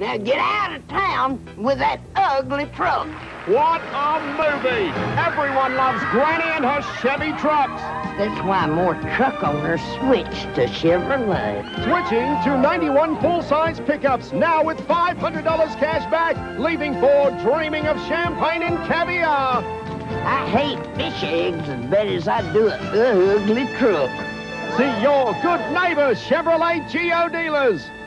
Now get out of town with that ugly truck. What a movie! Everyone loves Granny and her Chevy trucks. That's why more truck owners switch to Chevrolet. Switching to 91 full-size pickups, now with $500 cash back, leaving Ford dreaming of champagne and caviar. I hate fish eggs as bad as I do an ugly truck. See your good neighbors, Chevrolet Geo dealers.